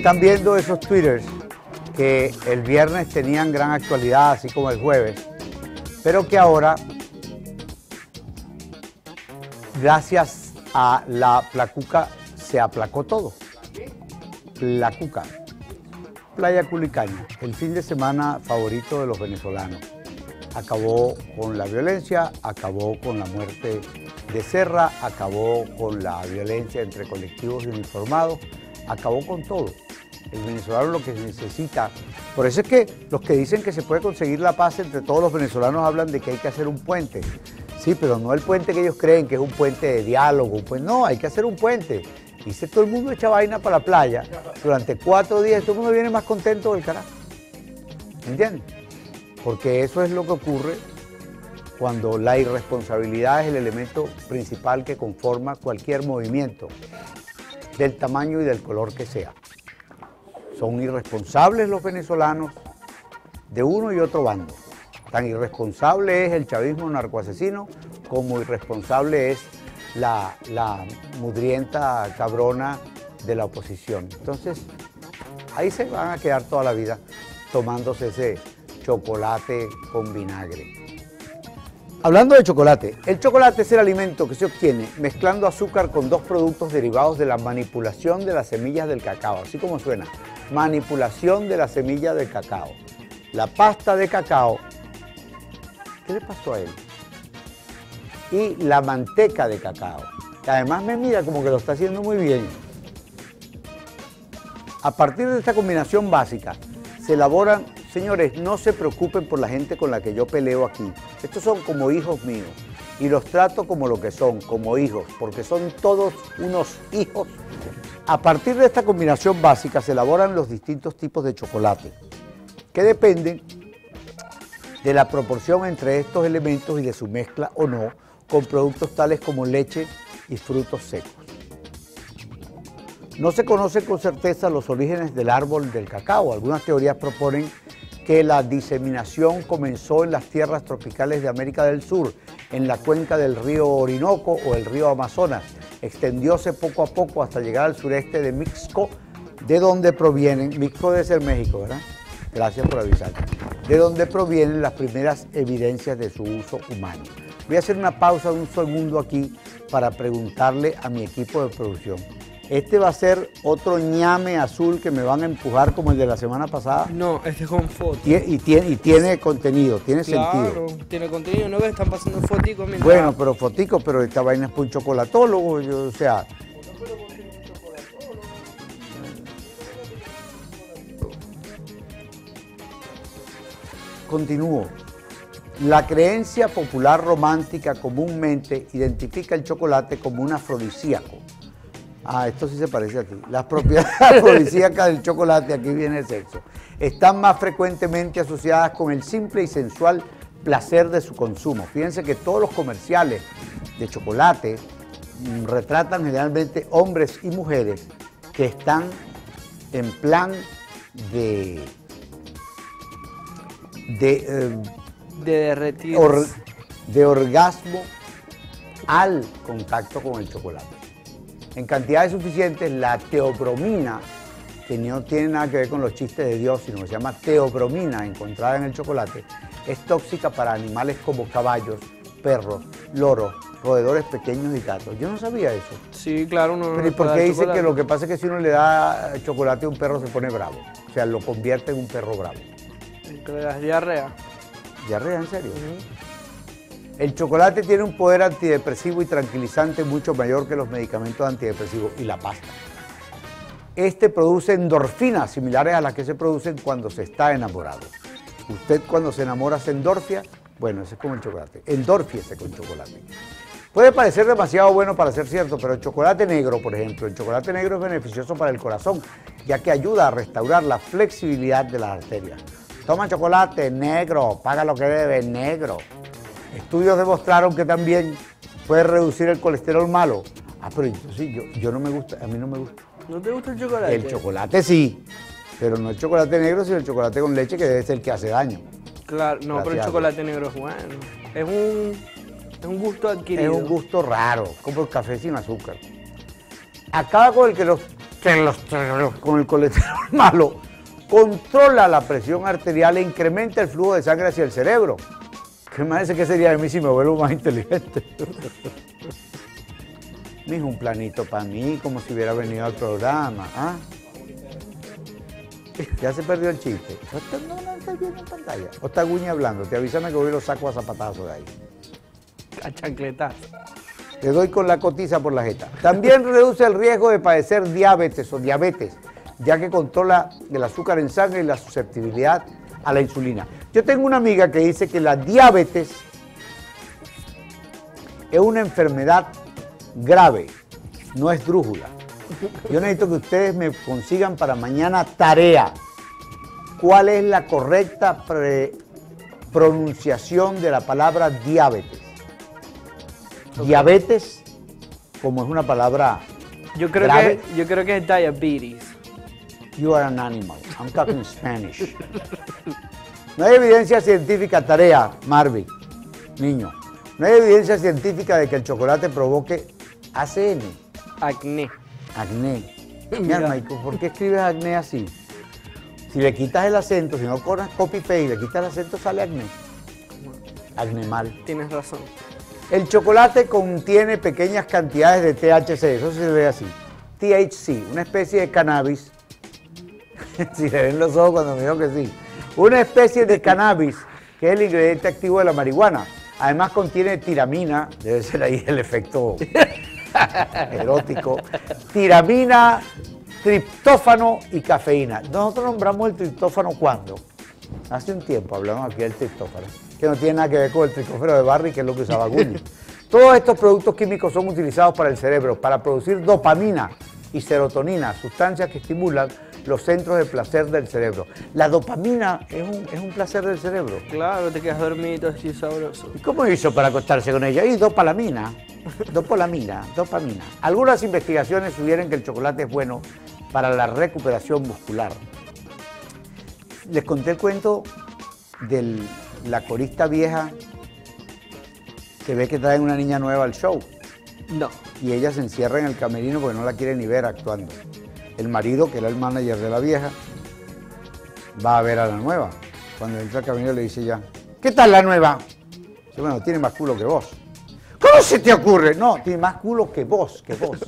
Están viendo esos twitters que el viernes tenían gran actualidad, así como el jueves, pero que ahora, gracias a la Placuca, se aplacó todo. Placuca, Playa Culicaña, el fin de semana favorito de los venezolanos. Acabó con la violencia, acabó con la muerte de Serra, acabó con la violencia entre colectivos y uniformados, acabó con todo. El venezolano lo que necesita, por eso es que los que dicen que se puede conseguir la paz entre todos los venezolanos hablan de que hay que hacer un puente. Sí, pero no el puente que ellos creen que es un puente de diálogo, pues no, hay que hacer un puente. Y si todo el mundo echa vaina para la playa, durante 4 días todo el mundo viene más contento del carajo. ¿Entiendes? Porque eso es lo que ocurre cuando la irresponsabilidad es el elemento principal que conforma cualquier movimiento, del tamaño y del color que sea. Son irresponsables los venezolanos de uno y otro bando. Tan irresponsable es el chavismo narcoasesino como irresponsable es la mudrienta cabrona de la oposición. Entonces, ahí se van a quedar toda la vida tomándose ese chocolate con vinagre. Hablando de chocolate, el chocolate es el alimento que se obtiene mezclando azúcar con 2 productos derivados de la manipulación de las semillas del cacao, así como suena, manipulación de la semilla del cacao. La pasta de cacao, ¿qué le pasó a él? Y la manteca de cacao, que además me mira como que lo está haciendo muy bien. A partir de esta combinación básica, se elaboran, señores, no se preocupen por la gente con la que yo peleo aquí. Estos son como hijos míos y los trato como lo que son, como hijos, porque son todos unos hijos. A partir de esta combinación básica se elaboran los distintos tipos de chocolate, que dependen de la proporción entre estos elementos y de su mezcla o no con productos tales como leche y frutos secos. No se conocen con certeza los orígenes del árbol del cacao. Algunas teorías proponen que la diseminación comenzó en las tierras tropicales de América del Sur, en la cuenca del río Orinoco o el río Amazonas. Extendióse poco a poco hasta llegar al sureste de Mixco, de donde provienen, Mixco debe ser México, ¿verdad? Gracias por avisar. De donde provienen las primeras evidencias de su uso humano. Voy a hacer una pausa de un segundo aquí para preguntarle a mi equipo de producción. ¿Este va a ser otro ñame azul que me van a empujar como el de la semana pasada? No, este es con foto. Y tiene contenido, tiene sentido. Claro, tiene contenido, ¿no ves? Están pasando foticos mientras... Bueno, pero fotico, pero esta vaina es para un chocolatólogo, o sea... Continúo. La creencia popular romántica comúnmente identifica el chocolate como un afrodisíaco. Ah, esto sí se parece a ti. Las propiedades afrodisíacas del chocolate, aquí viene el sexo, están más frecuentemente asociadas con el simple y sensual placer de su consumo. Fíjense que todos los comerciales de chocolate retratan generalmente hombres y mujeres que están en plan de derretirse. De orgasmo al contacto con el chocolate. En cantidades suficientes, la teobromina, que no tiene nada que ver con los chistes de Dios, sino que se llama teobromina, encontrada en el chocolate, es tóxica para animales como caballos, perros, loros, roedores pequeños y gatos. Yo no sabía eso. Sí, claro. No. Pero ¿y por qué dice que lo que pasa es que si uno le da chocolate a un perro se pone bravo? O sea, lo convierte en un perro bravo. Que le das diarrea. ¿Diarrea, en serio? El chocolate tiene un poder antidepresivo y tranquilizante mucho mayor que los medicamentos antidepresivos y la pasta. Este produce endorfinas similares a las que se producen cuando se está enamorado. Usted cuando se enamora se endorfia, bueno, eso es como el chocolate. Endórfiese con chocolate. Puede parecer demasiado bueno para ser cierto, pero el chocolate negro, por ejemplo, el chocolate negro es beneficioso para el corazón, ya que ayuda a restaurar la flexibilidad de las arterias. Toma chocolate negro, paga lo que debe, negro. Estudios demostraron que también puede reducir el colesterol malo. Ah, pero sí, yo no me gusta, a mí no me gusta. ¿No te gusta el chocolate? El chocolate sí, pero no el chocolate negro, sino el chocolate con leche, que debe ser el que hace daño. Claro, no, pero el chocolate negro es bueno. Es un gusto adquirido. Es un gusto raro, como el café sin azúcar. Acaba con el que los con el colesterol malo, controla la presión arterial e incrementa el flujo de sangre hacia el cerebro. ¿Qué me parece que sería de mí si me vuelvo más inteligente? Mijo, un planito para mí, como si hubiera venido al programa. ¿Ah? Ya se perdió el chiste. No está viendo en pantalla. O está Guña hablando. Te avísame que hoy lo saco a zapatazos de ahí. A chancletazo. Te doy con la cotiza por la jeta. También reduce el riesgo de padecer diabetes o diabetes, ya que controla el azúcar en sangre y la susceptibilidad a la insulina. Yo tengo una amiga que dice que la diabetes es una enfermedad grave, no es drújula. Yo necesito que ustedes me consigan para mañana tarea. ¿Cuál es la correcta pronunciación de la palabra diabetes? Okay. Diabetes, como es una palabra grave. Yo creo que es diabetes. You are an animal. I'm talking Spanish. No hay evidencia científica, tarea, Marvin, niño. No hay evidencia científica de que el chocolate provoque ACN. Acné. Acné. Mira, Michael, ¿por qué escribes acné así? Si le quitas el acento, si no corres copy-paste y le quitas el acento, sale acné. Acné mal. Tienes razón. El chocolate contiene pequeñas cantidades de THC, eso se ve así. THC, una especie de cannabis. Si le ven los ojos cuando me dijo que sí. Una especie de cannabis, que es el ingrediente activo de la marihuana. Además contiene tiramina, debe ser ahí el efecto erótico. Tiramina, triptófano y cafeína. Nosotros nombramos el triptófano ¿cuándo? Hace un tiempo hablamos aquí del triptófano, que no tiene nada que ver con el tricófero de Barry, que es lo que usaba Guña. Todos estos productos químicos son utilizados para el cerebro, para producir dopamina y serotonina, sustancias que estimulan los centros de placer del cerebro. La dopamina es un placer del cerebro. Claro, te quedas dormido así sabroso. ¿Y cómo hizo para acostarse con ella? Y dopalamina, dopamina. Algunas investigaciones sugieren que el chocolate es bueno para la recuperación muscular. Les conté el cuento de la corista vieja que ve que traen una niña nueva al show. No. Y ella se encierra en el camerino porque no la quiere ni ver actuando. El marido, que era el manager de la vieja, va a ver a la nueva. Cuando entra al camerino le dice ya, ¿qué tal la nueva? Dice, bueno, tiene más culo que vos. ¿Cómo se te ocurre? No, tiene más culo que vos.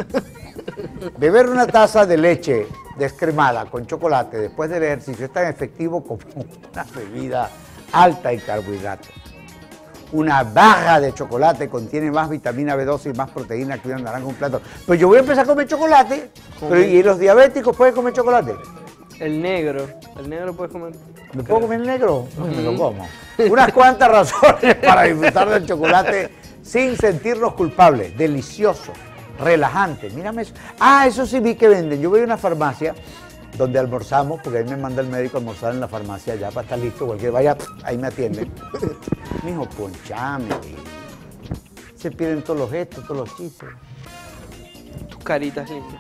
Beber una taza de leche descremada con chocolate después del ejercicio es tan efectivo como una bebida alta en carbohidratos. Una barra de chocolate contiene más vitamina B12 y más proteína que una naranja un plato. Pues yo voy a empezar a comer chocolate. Pero ¿y los diabéticos pueden comer chocolate? El negro puedes comer. ¿Me puedo comer el negro? No, me lo como. Unas cuantas razones para disfrutar del chocolate sin sentirnos culpables. Delicioso, relajante. Mírame eso. Ah, eso sí vi que venden. Yo voy a una farmacia donde almorzamos, porque ahí me manda el médico a almorzar en la farmacia ya para estar listo, cualquier vaya, ahí me atienden. Mijo, ponchame. Se pierden todos los gestos, todos los chistes. Tus caritas lindas.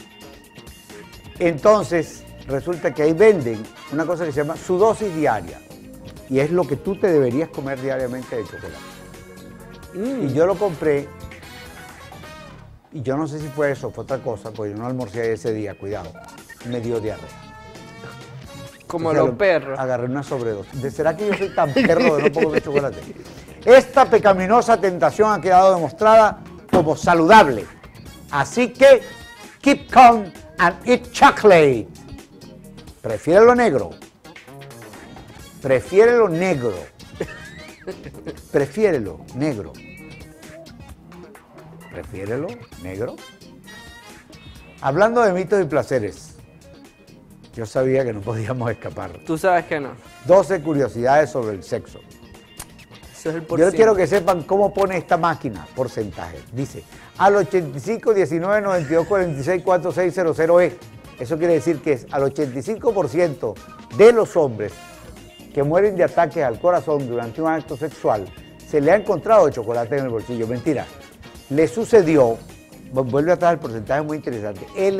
Entonces, resulta que ahí venden una cosa que se llama su dosis diaria. Y es lo que tú te deberías comer diariamente de chocolate. Y yo lo compré, y yo no sé si fue eso, fue otra cosa, porque yo no almorcé ese día, cuidado. Me dio diarrea. Como los perros. Agarré una sobredosis. ¿Será que yo soy tan perro de no puedo comer chocolate? Esta pecaminosa tentación ha quedado demostrada como saludable. Así que, keep calm and eat chocolate. Prefiérelo negro. Prefiérelo negro. Prefiérelo negro. Prefiérelo negro. Hablando de mitos y placeres. Yo sabía que no podíamos escapar. Tú sabes que no. 12 curiosidades sobre el sexo. Eso es el Yo quiero que sepan cómo pone esta máquina porcentaje. Dice, al 85, 19, 92, 46, 46, 00E. Eso quiere decir que es al 85% de los hombres que mueren de ataques al corazón durante un acto sexual, se le ha encontrado chocolate en el bolsillo. Mentira. Le sucedió... Vuelve atrás el porcentaje muy interesante. El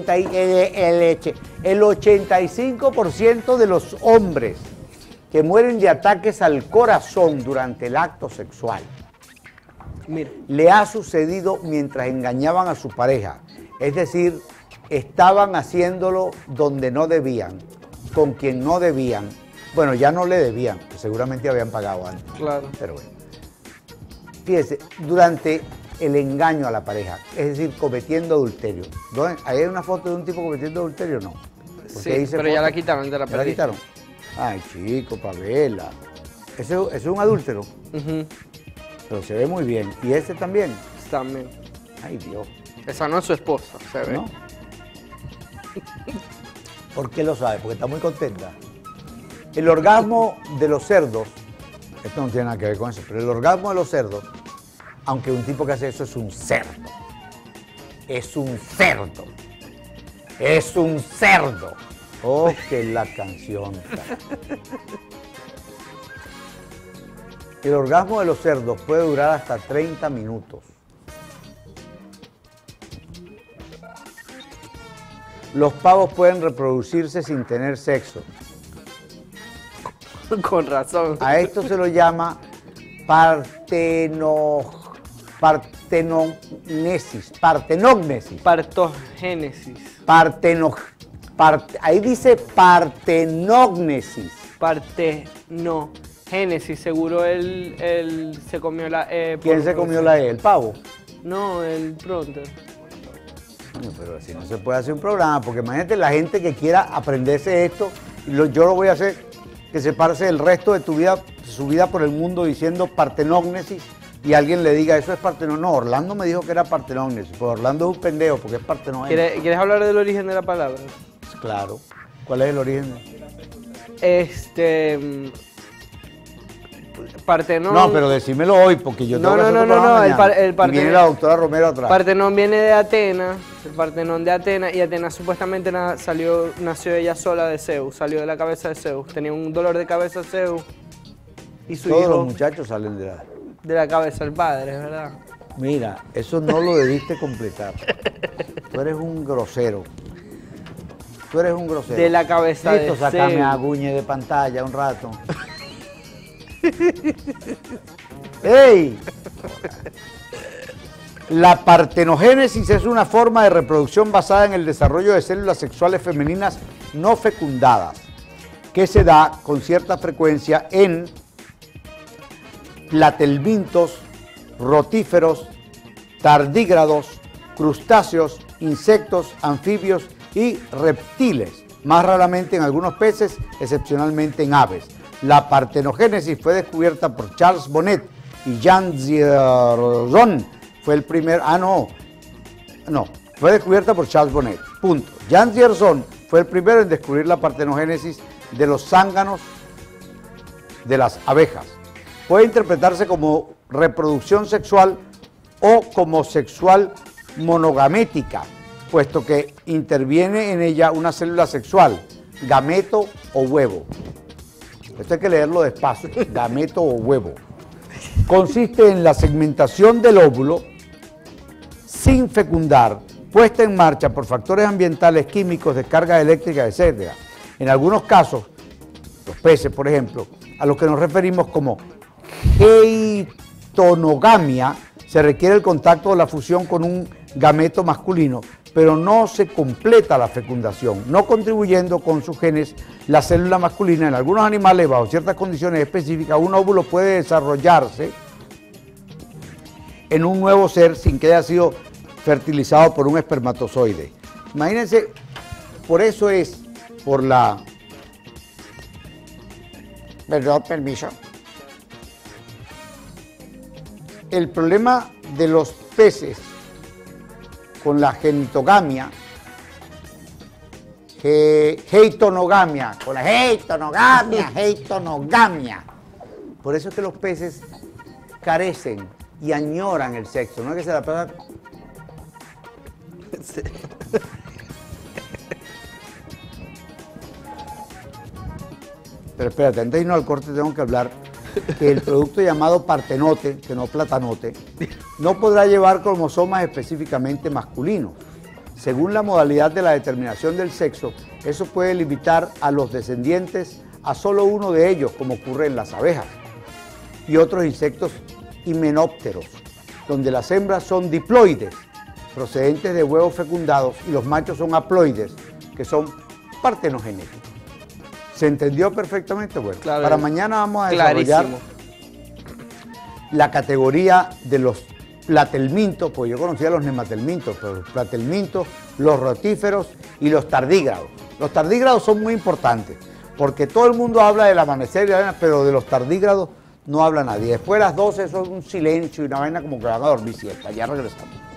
85% de los hombres que mueren de ataques al corazón durante el acto sexual le ha sucedido mientras engañaban a su pareja. Es decir, estaban haciéndolo donde no debían, con quien no debían. Bueno, ya no le debían, pues seguramente habían pagado antes. Claro. Pero bueno. Fíjese, durante el engaño a la pareja, es decir, cometiendo adulterio. ¿Ahí hay una foto de un tipo cometiendo adulterio? No. Sí, pero ya la quitaron, de la ¿Ya la quitaron? Ay, chico, Pavela. Eso es un adúltero. Pero se ve muy bien. ¿Y ese también? También. Ay, Dios. Esa no es su esposa, se ve. ¿No? ¿Por qué lo sabe? Porque está muy contenta. El orgasmo de los cerdos, esto no tiene nada que ver con eso, pero el orgasmo de los cerdos, aunque un tipo que hace eso es un cerdo. Es un cerdo. Es un cerdo. Oh, que la canción. El orgasmo de los cerdos puede durar hasta 30 minutos. Los pavos pueden reproducirse sin tener sexo. Con razón. A esto se lo llama partenognesis. Ahí dice partenognesis. Partenogénesis, seguro él se comió la E. ¿Quién se comió la E? ¿El pavo? No, el pronter. Bueno, pero así no se puede hacer un programa, porque imagínate la gente que quiera aprenderse esto, yo lo voy a hacer, que se pase el resto de su vida por el mundo diciendo partenognesis, y alguien le diga, eso es partenognesis. No, Orlando me dijo que era partenognesis, pues Orlando es un pendejo, porque es partenogénesis. ¿Quieres hablar del origen de la palabra? Claro. ¿Cuál es el origen? Partenón. No, pero decímelo hoy, porque yo tengo que hacer No, el Partenón. Viene la doctora Romero atrás. Partenón viene de Atenas, el Partenón de Atenas, y Atenas supuestamente nació ella sola de Zeus, salió de la cabeza de Zeus. Tenía un dolor de cabeza Zeus y su Todos hijo los muchachos salen de la cabeza del padre, ¿verdad? Mira, eso no lo debiste completar. Tú eres un grosero. Tú eres un grosero. De la cabeza de Zeus. Sácame a Guñe de pantalla un rato. ¡Ey! La partenogénesis es una forma de reproducción basada en el desarrollo de células sexuales femeninas no fecundadas, que se da con cierta frecuencia en platelmintos, rotíferos, tardígrados, crustáceos, insectos, anfibios y reptiles, más raramente en algunos peces, excepcionalmente en aves. La partenogénesis fue descubierta por Charles Bonnet y Jean Dzierzon. Fue el primer... fue descubierta por Charles Bonnet, punto. Jean Dzierzon fue el primero en descubrir la partenogénesis de los zánganos de las abejas. Puede interpretarse como reproducción sexual o como sexual monogamética, puesto que interviene en ella una célula sexual, gameto o huevo. Esto hay que leerlo despacio, gameto o huevo. Consiste en la segmentación del óvulo sin fecundar, puesta en marcha por factores ambientales, químicos, descarga eléctrica, etc. En algunos casos, los peces, por ejemplo, a los que nos referimos como heitonogamia, se requiere el contacto o la fusión con un gameto masculino, pero no se completa la fecundación, no contribuyendo con sus genes la célula masculina. En algunos animales, bajo ciertas condiciones específicas, un óvulo puede desarrollarse en un nuevo ser sin que haya sido fertilizado por un espermatozoide. Imagínense, por eso es, por la... Perdón, permiso. El problema de los peces con la genitogamia, heitonogamia. Por eso es que los peces carecen y añoran el sexo, no es que se la pasan. Sí. Pero espérate, antes de irnos al corte tengo que hablar que el producto llamado partenote, que no platanote, no podrá llevar cromosomas específicamente masculinos. Según la modalidad de la determinación del sexo, eso puede limitar a los descendientes a solo uno de ellos, como ocurre en las abejas y otros insectos himenópteros, donde las hembras son diploides procedentes de huevos fecundados y los machos son haploides, que son partenogenéticos. ¿Se entendió perfectamente? Bueno, Claro, para mañana vamos a desarrollar la categoría de los platelmintos, pues yo conocía los nematelmintos, pero los platelmintos, los rotíferos y los tardígrados. Los tardígrados son muy importantes, porque todo el mundo habla del amanecer, pero de los tardígrados no habla nadie. Después de las 12 eso es un silencio y una vaina como que van a dormir siesta. Ya regresamos.